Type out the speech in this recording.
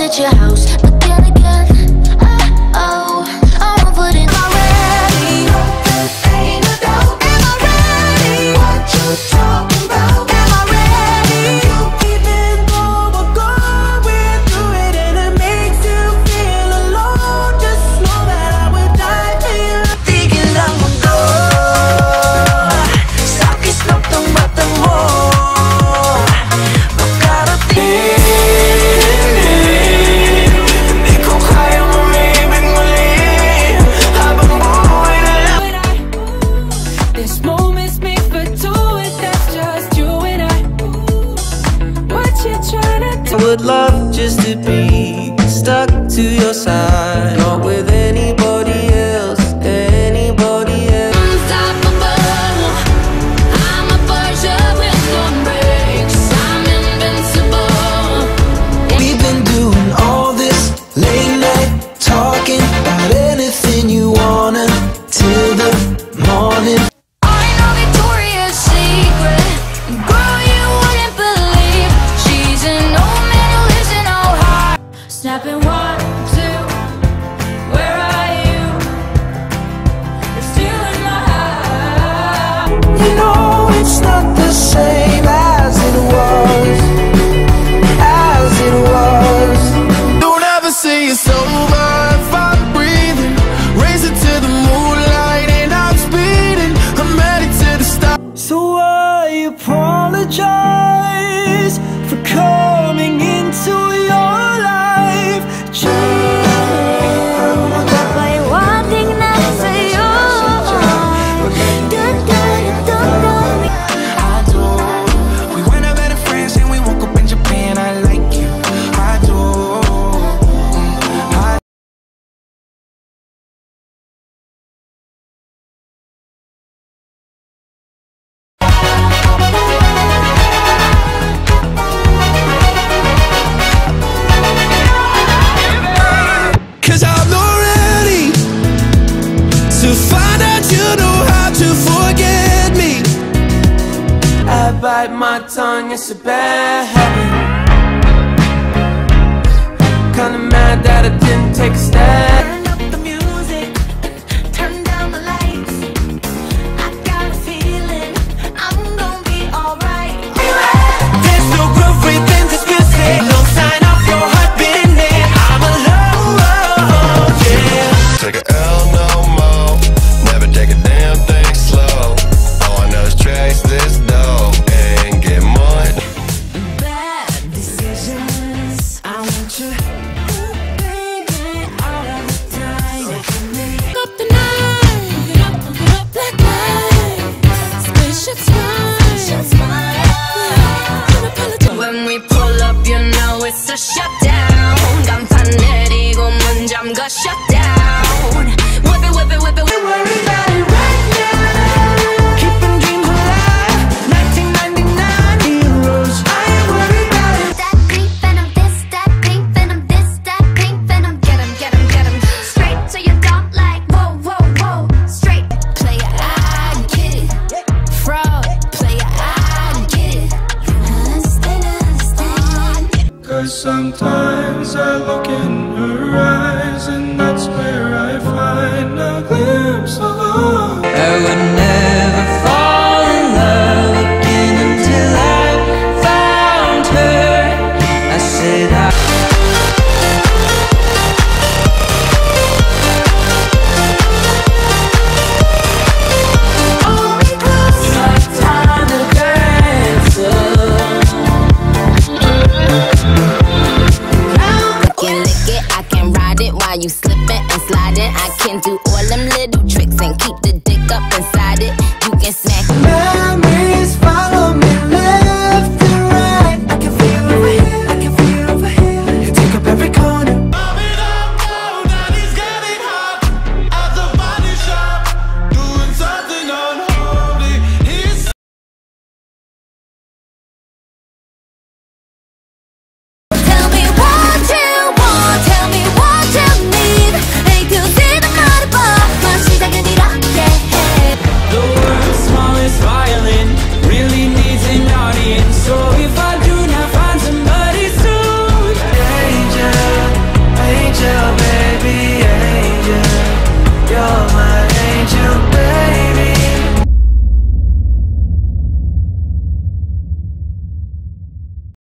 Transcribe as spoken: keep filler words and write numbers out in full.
at your house again, again. Oh, oh, I won't put in my ready. Ain't no doubt. Am I ready? What you talking about? Am I ready? Even though we're going through it and it makes you feel alone, just know that I would die for you. Tigil lang mundo sa kislap ng mata mo. I would love just to be stuck to your side, not with anybody else, anybody else. Unstoppable, I'm a virgin with no brakes, I'm invincible. We've been doing all this late night talking about anything you wanna till the morning. I know Victoria's Secret, girl, you wouldn't believe. She's an old man who lives in Ohio. Snapping one, two, where are you? You're still in my heart. You know it's not the same as it was, as it was. Don't ever say it's over if I'm breathing. Raise it to the moonlight and I'm speeding. I'm headed to the stop. So I apologize for coming into your life. But one thing that I say, oh, dun, dun, dun, dun. I do. We went out better friends and we woke up in Japan. I like you. I do. I Cause I'm not ready to find out you know how to forget me. I bite my tongue, it's a bad habit. Kinda mad that I didn't take a step. Turn up the music, turn down the lights. I got a feeling I'm gonna be alright. There's no growth within this music. No sign of your heart beating. I'm alone, yeah. Take a L no more. Never take a damn thing slow. All I know is trace this dough and get more. Bad decisions, I want you, baby, all of the time. Pick up the night, put up, put up black lights, spaceship smile. When we pull up, you know it's a shutdown. 간판 내리고 문 잠가 shutdown. Whip it, whip it, whip it, whip it. Worry about it right now. Keeping dreams alive. nineteen ninety-nine heroes. I ain't worried about it. That pink venom, this, that pink venom, this, that pink venom. Get 'em, get 'em, get 'em. Straight to your dog like whoa, whoa, whoa. Straight player, I get it. Fraud player, I get it. Understand, understand. Cause sometimes I look in her eyes and that's where I find a glimpse of love. I would never fall in love again until I found her. I said I Only close like time to dance. I can lick it, I can ride it while you slipping and sliding. I can do all them little tricks and keep the dick up inside it. You can smack